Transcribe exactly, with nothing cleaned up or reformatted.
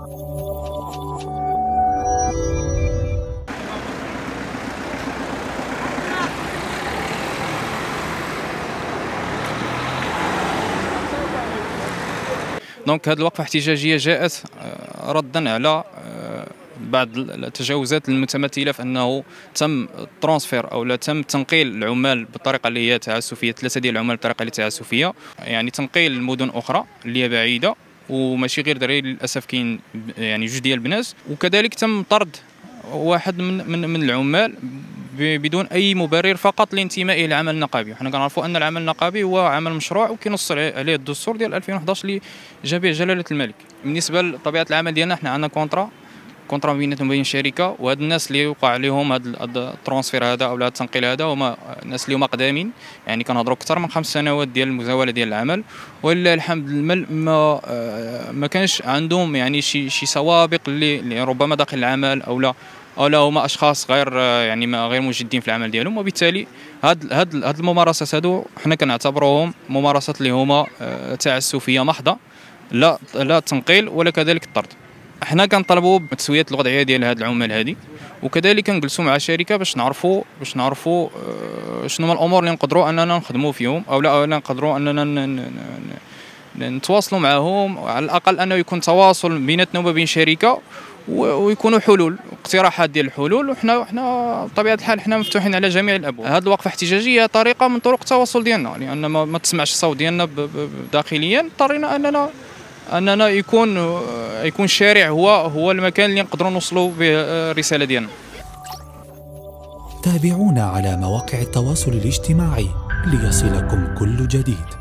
دونك هذه الوقفة الاحتجاجية جاءت ردا على بعض التجاوزات المتمثلة في أنه تم ترانسفير أو لا تم تنقيل العمال بالطريقة اللي هي تعسفية، ثلاثة ديال العمال بالطريقة اللي تعسفية، يعني تنقيل لمدن أخرى اللي هي بعيدة وماشي غير دراري، للأسف كاين يعني جوج ديال البنات، وكذلك تم طرد واحد من من, من العمال بدون اي مبرر فقط لانتمائه للعمل النقابي. حنا كنعرفوا ان العمل النقابي هو عمل مشروع وكينص عليه الدستور ديال ألفين وأحد عشر اللي جا به جلاله الملك. بالنسبه لطبيعه العمل ديالنا حنا عندنا كونطرا كونطرا بيناتنا وبين الشركه، وهاد الناس اللي وقع عليهم هذا الترانسفير هذا او التنقيل هذا هما الناس اللي هما قدامين، يعني كنهضروا اكثر من خمس سنوات ديال المزاوله ديال العمل، ولله الحمد المل ما ما كانش عندهم يعني شي شي سوابق اللي ربما داخل العمل او لا او لا هما اشخاص غير يعني ما غير مجدين في العمل ديالهم، وبالتالي هاد هاد هاد الممارسات هادو حنا كنعتبروهم ممارسات اللي هما تعسفيه محضه، لا لا تنقيل ولا كذلك الطرد. حنا كنطلبوا بتسويه الوضعيه ديال هاد العمال هادي، وكذلك كنجلسوا مع الشركه باش نعرفوا باش نعرفوا شنو هما الامور اللي نقدروا اننا نخدموا فيهم او لا نقدروا اننا نتواصلوا معهم، على الاقل انه يكون تواصل بيناتنا وبين الشركه ويكونوا حلول اقتراحات ديال الحلول، وحنا حنا بطبيعه الحال حنا مفتوحين على جميع الابواب. هذه الوقفه الاحتجاجيه طريقه من طرق التواصل ديالنا، لان ما, ما تسمعش الصوت ديالنا داخليا، اضطرينا اننا اننا يكون يكون الشارع هو هو المكان اللي نقدروا نوصلوا به الرساله ديالنا. تابعونا على مواقع التواصل الاجتماعي ليصلكم كل جديد.